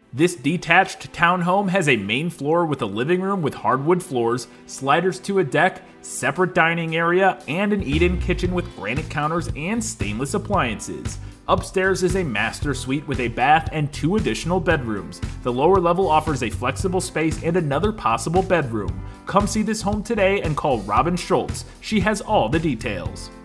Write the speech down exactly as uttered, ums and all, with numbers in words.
This detached townhome has a main floor with a living room with hardwood floors, sliders to a deck, separate dining area, and an eat-in kitchen with granite counters and stainless appliances. Upstairs is a master suite with a bath and two additional bedrooms. The lower level offers a flexible space and another possible bedroom. Come see this home today and call Robin Schultz. She has all the details.